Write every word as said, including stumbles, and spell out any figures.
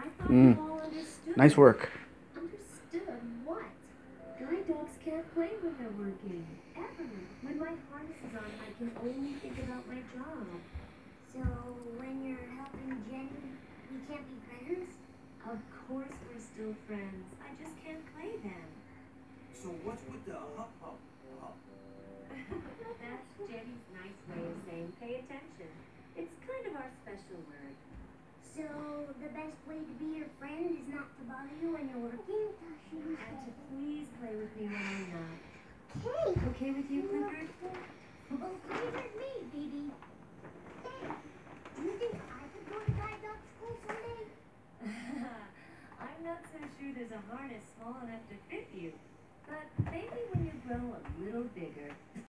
Mm. Nice work. Understood what? Guide dogs can't play when they're working. Ever. When my harness is on, I can only think about my job. So, when you're helping Jenny, we can't be friends? Of course we're still friends. I just can't play them. So what's with the hup hup hup? That's Jenny's nice way of saying pay attention. It's kind of our special word. So, the best way to be your friend is not to bother you when you're working? And to please play with me when I'm not. Okay. Okay with you, Clifford? Okay with me, baby. Hey, do you think I could go to guide dog school someday? I'm not so sure there's a harness small enough to fit you. But maybe when you grow a little bigger.